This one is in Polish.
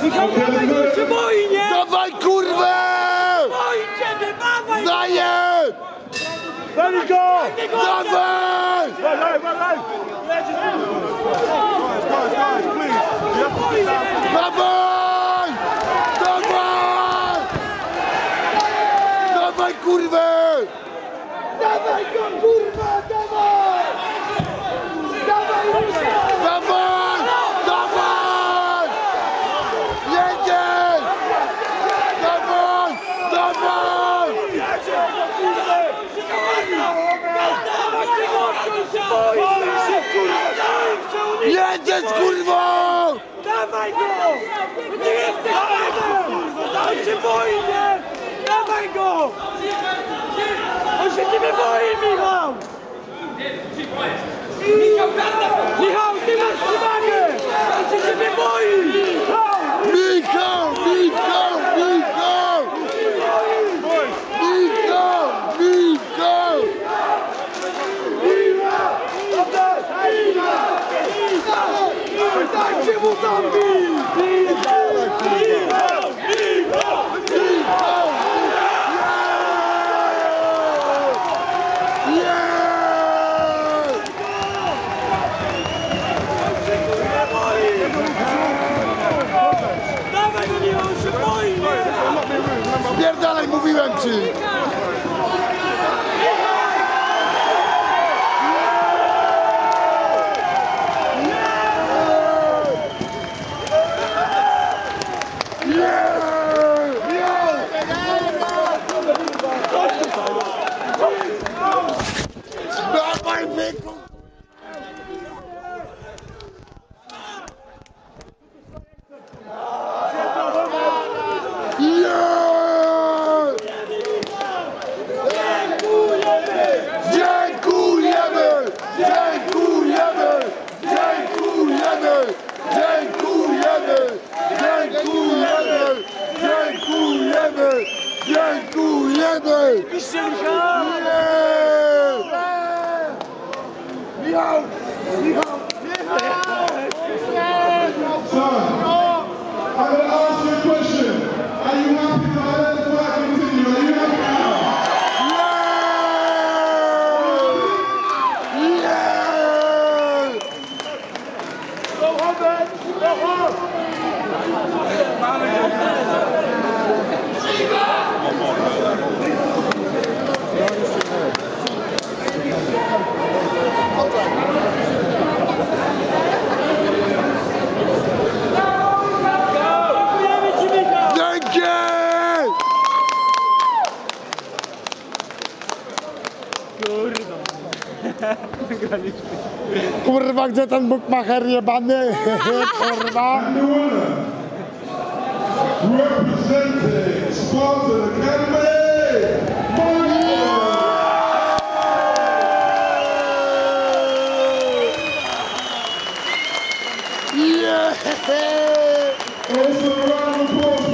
Michał, dawaj go, się boi, nie? Dawaj kurwę! Boi ciebie, dawaj! Daję! Daj go! Dawaj! Daj! Dawaj! Dawaj! Dawaj kurwę! Dawaj go, kurwa, dawaj! Dawaj, Michał! Dawaj! Dawaj! Jedziesz! Dawaj! Dawaj! Jedziesz kurwo! Dawaj go! Nie jesteś fanem! On się boi, nie? Dawaj go! On się ciebie boi, Michał! Michał, ty masz przewagę! On się ciebie boi! Michał! Michał! Michał! Michał! Michał! Dajcie mu tam bij! Dawaj go, Michał, on się boi! Spierdalaj, mówiłem ci! Dawaj, wyku! Dziękujemy! Dziękujemy! Dziękujemy! Dziękujemy! Dziękujemy! Dziękujemy! Dziękujemy! Piszcie, Michał! Michał! Michał! I'm going to ask you a question. Are you happy for that before I continue? Are you happy now? Dzięki! Kurwa, gdzie ten bukmacher jebany? Kurwa! And the winner, representing Spartan Academy, Yeah! also a round of applause